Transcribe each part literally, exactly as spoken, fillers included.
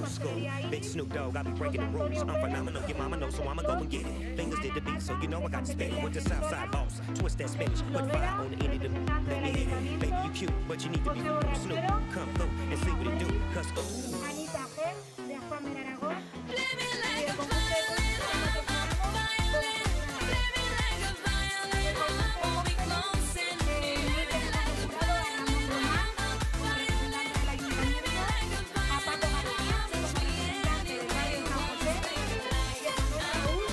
school. Big Snoop Dogg, I be breaking the rules. I'm phenomenal, your mama knows, so I'ma go and get it. Fingers did the beat, so you know I got to spin it. With the Southside boss, twist that spinach. Put fire on the end of the let me hit it. Baby, you cute, but you need to be cool. Snoop, come through and see what it do. Cause ooh. Anita G, de Juan de Aragón. Play me like a violin, violin. Play me like a violin. Hold me close and play me like a violin, violin. Play me like a violin. Teach me any way you want. Play me like a violin.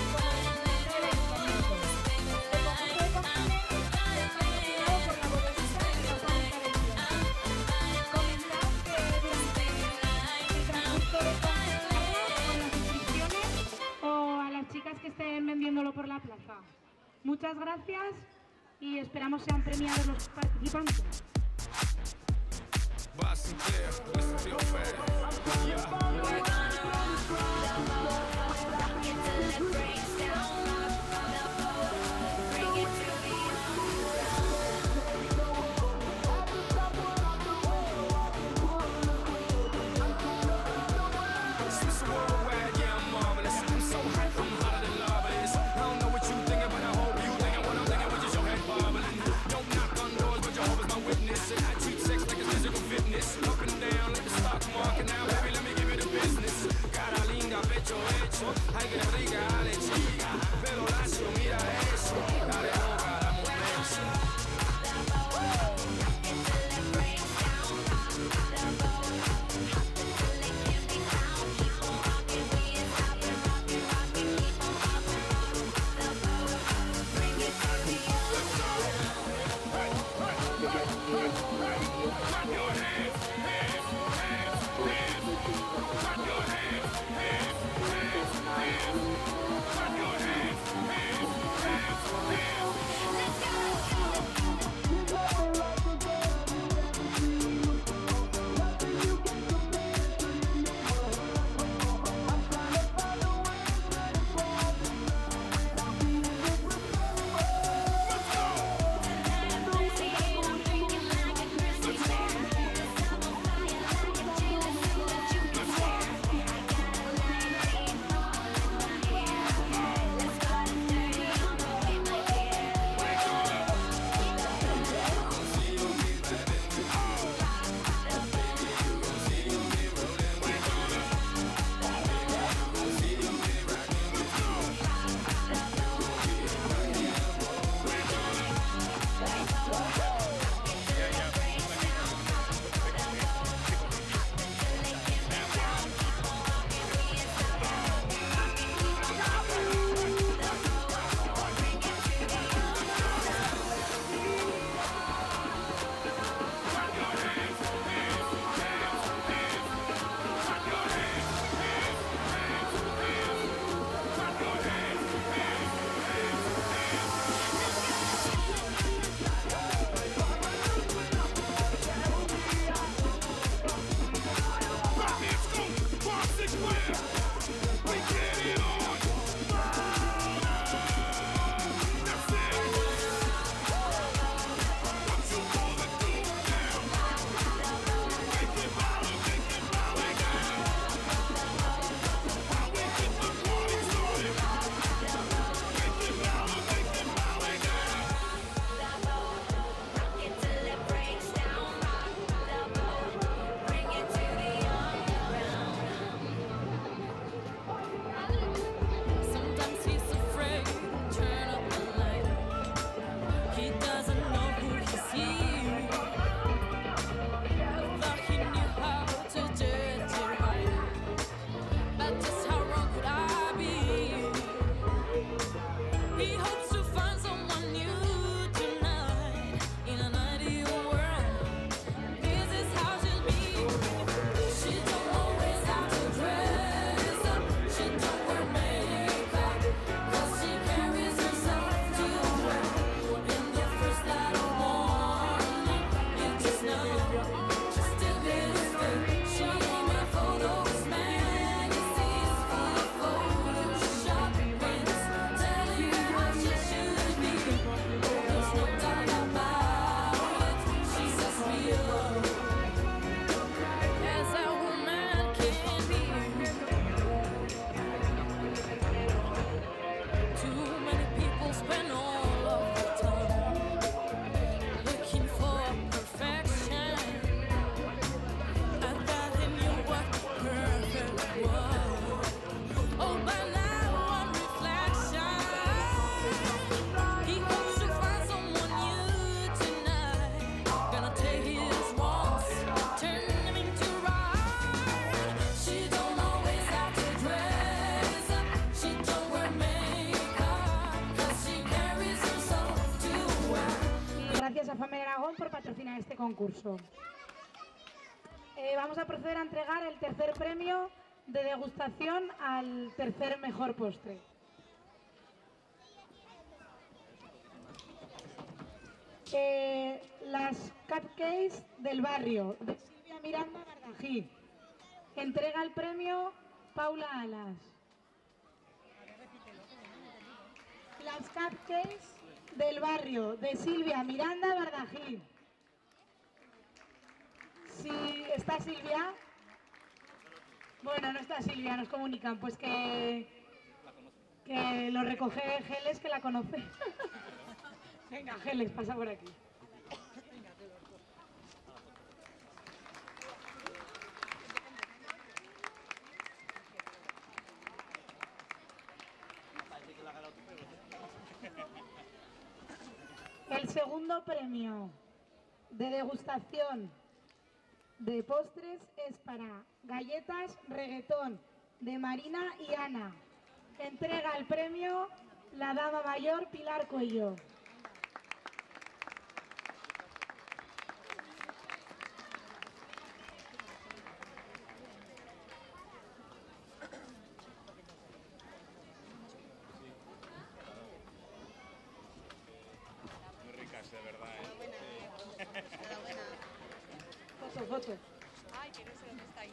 Que estén vendiéndolo por la plaza. Muchas gracias y esperamos sean premiados los participantes. Up and down like the stock market now, baby, let me give you the business. Cara linda, pecho hecho, ay que rica, Alex. Felicidades a Famer Aragón por patrocinar este concurso. Eh, vamos a proceder a entregar el tercer premio de degustación al tercer mejor postre. Eh, las cupcakes del barrio, de Silvia Miranda Bardají. Entrega el premio Paula Alas. Las cupcakes del barrio, de Silvia Miranda Bardají. Si está Silvia, bueno, no está Silvia, nos comunican, pues que, que lo recoge Geles, que la conoce. Venga, Geles, pasa por aquí. El segundo premio de degustación de postres es para galletas reggaetón de Marina y Ana. Entrega el premio la dama mayor Pilar Cuello. Muy ricas, de verdad, ¿eh? Foto, foto. Ay, que no sé dónde estáis.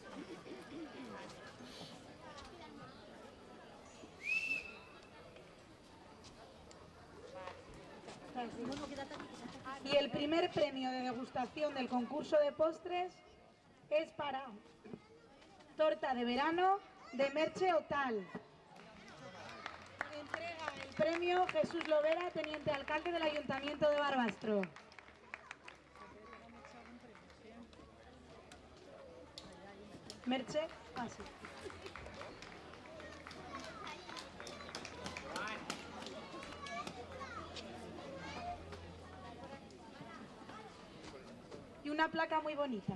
Y el primer premio de degustación del concurso de postres es para torta de verano de Merche Otal. Entrega el premio Jesús Lovera, teniente alcalde del Ayuntamiento de Barbastro. Merche, así. Y una placa muy bonita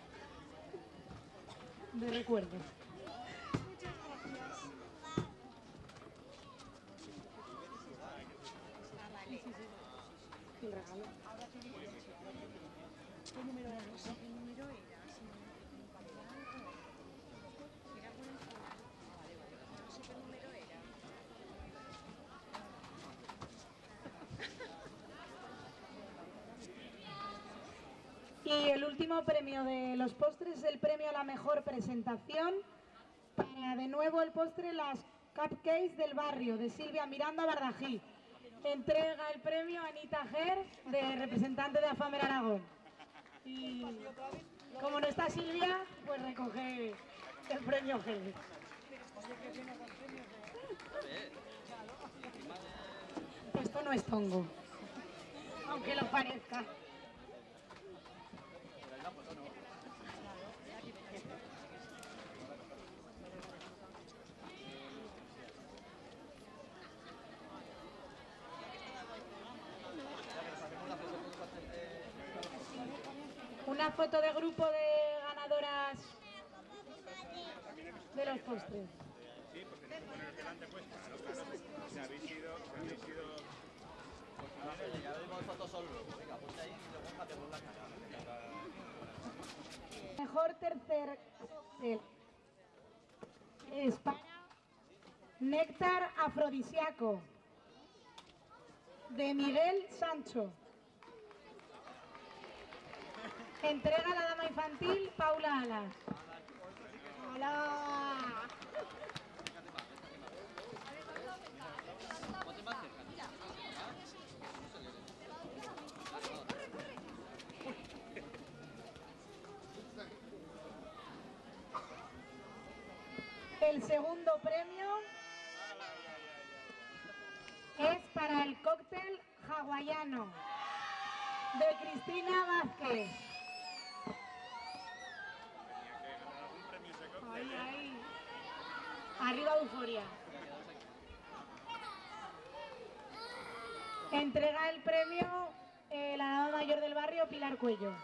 de recuerdo. El regalo. ¿Qué número era? No sé qué número era. Si era por el fondo. Vale, vale. No sé qué número era. Y el último premio de los postres es el premio a la mejor presentación para de nuevo el postre las cupcakes del barrio de Silvia Miranda Bardají. Entrega el premio a Anita Ger, de representante de Afamer Aragón. Y como no está Silvia, pues recoge el premio Ger. Esto no es tongo, aunque lo parezca. Una foto de grupo de ganadoras de los postres. Sí, porque no se ponen delante, pues, claro, claro, si habéis ido, si habéis ido... Ya vemos fotos solo. Venga, ponte ahí y luego déjate por la cara. Mejor tercer cóctel es para Néctar Afrodisíaco de Miguel Sancho. Entrega a la dama infantil Paula Alas. ¡Hola! Ponte más cerca. El segundo premio es para el cóctel hawaiano de Cristina Vázquez. Ahí, ahí. Arriba Euforia. Entrega el premio eh, la dama mayor del barrio, Pilar Cuello.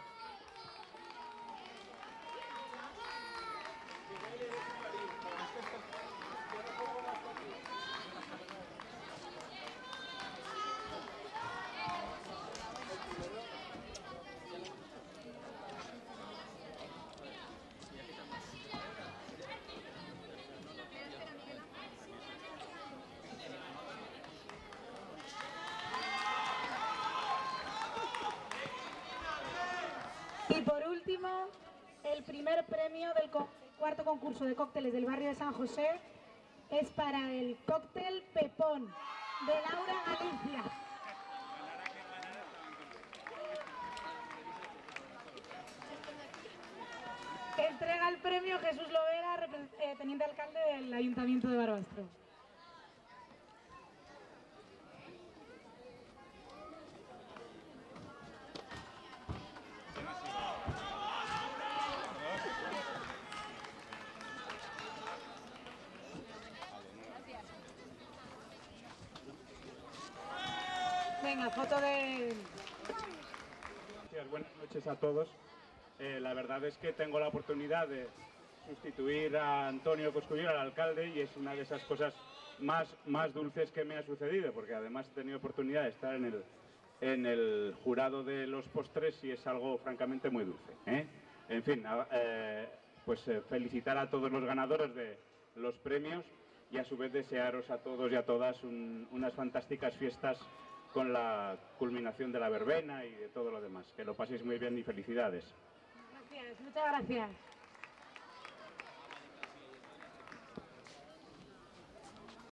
Y por último, el primer premio del co- cuarto concurso de cócteles del barrio de San José es para el cóctel Pepón de Laura Galicia. Entrega el premio Jesús Lovera, repre- eh, teniente alcalde del Ayuntamiento de Barbastro. Venga, foto de... Gracias, buenas noches a todos. Eh, la verdad es que tengo la oportunidad de sustituir a Antonio Coscullero, al alcalde, y es una de esas cosas más, más dulces que me ha sucedido, porque además he tenido oportunidad de estar en el, en el jurado de los postres y es algo francamente muy dulce, ¿eh? En fin, a- eh, pues eh, felicitar a todos los ganadores de los premios y a su vez desearos a todos y a todas un- unas fantásticas fiestas con la culminación de la verbena y de todo lo demás. Que lo paséis muy bien y felicidades. Gracias, muchas gracias.